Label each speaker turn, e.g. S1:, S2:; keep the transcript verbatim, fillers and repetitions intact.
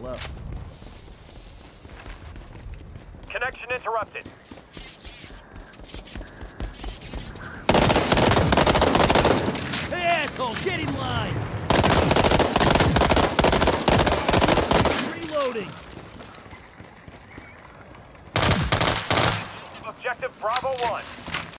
S1: low.
S2: Connection interrupted.
S1: Hey, asshole, get in line! Reloading!
S2: Objective Bravo one.